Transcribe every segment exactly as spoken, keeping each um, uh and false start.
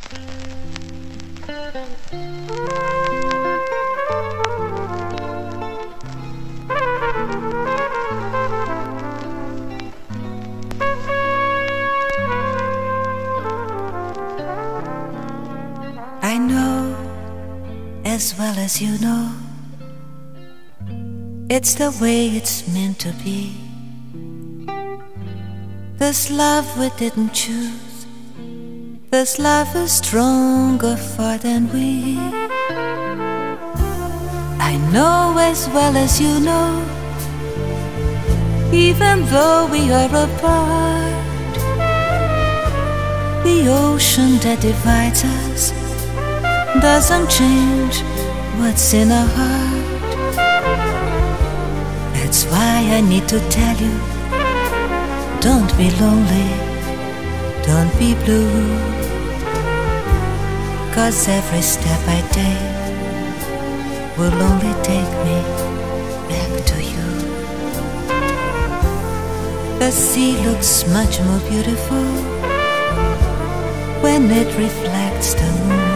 I know as well as you know, it's the way it's meant to be. This love we didn't choose, this love is stronger far than we. I know as well as you know, even though we are apart, the ocean that divides us doesn't change what's in our heart. That's why I need to tell you, don't be lonely, don't be blue, 'cause every step I take will only take me back to you. The sea looks much more beautiful when it reflects the moon.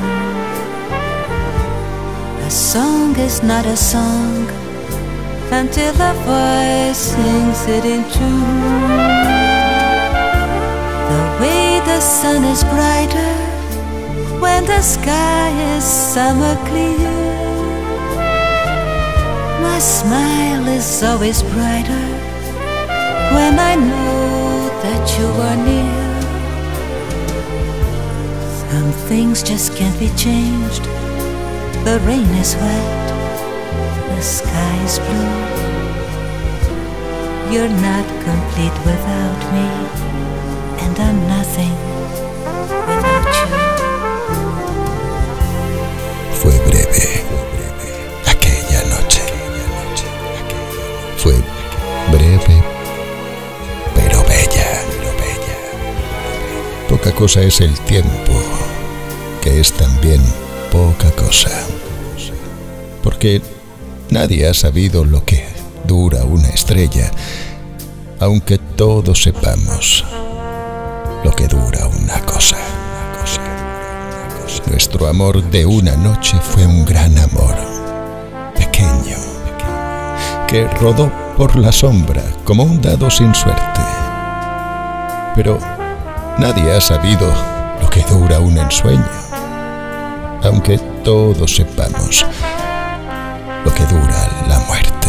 A song is not a song until a voice sings it in tune. The way the sun is brighter when the sky is summer clear. My smile is always brighter when I know that you are near. Some things just can't be changed. The rain is wet, the sky is blue. You're not complete without me, and I'm nothing without you. Fue breve aquella noche. Fue breve, pero bella. Poca cosa es el tiempo, que es también poca cosa, porque nadie ha sabido lo que dura una estrella, aunque todos sepamos lo que dura una cosa. Nuestro amor de una noche fue un gran amor, pequeño, que rodó por la sombra como un dado sin suerte. Pero nadie ha sabido lo que dura un ensueño, aunque todos sepamos lo que dura la muerte.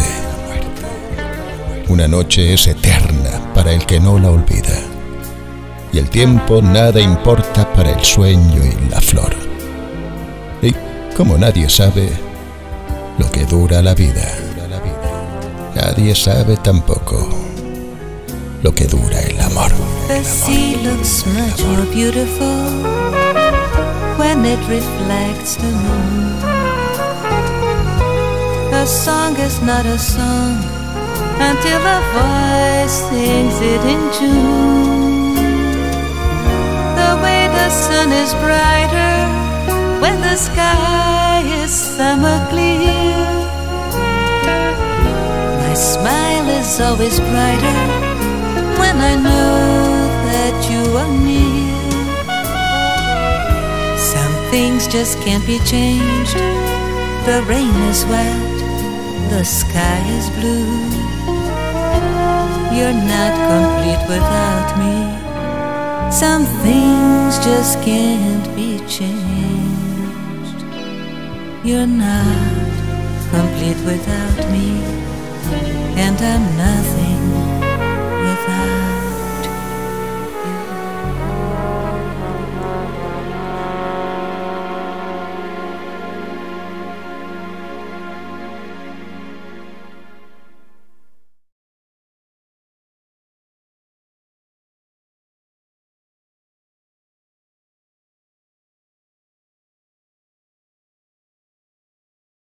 Una noche es eterna para el que no la olvida, y el tiempo nada importa para el sueño y la flor. Y como nadie sabe lo que dura la vida, nadie sabe tampoco lo que dura el amor. The sea looks much more beautiful when it reflects the moon. A song is not a song until a voice sings it in tune. The way the sun is brighter when the sky is summer clear. My smile is always brighter when I know that you are near. Some things just can't be changed. The rain is wet, the sky is blue. You're not complete without me. Some things just can't be changed. You're not complete without me, and I'm nothing